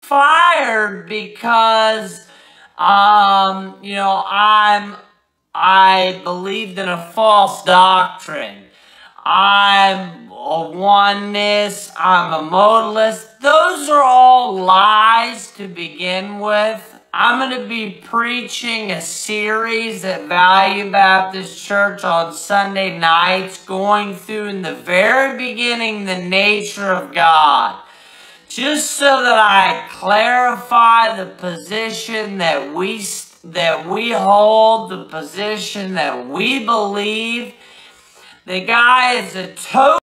fired because, you know, I believed in a false doctrine. I'm a oneness, I'm a modalist. Those are all lies to begin with. I'm going to be preaching a series at Valiant Baptist Church on Sunday nights, going through in the very beginning the nature of God. Just so that I clarify the position that we hold, the position that we believe. The guy is a total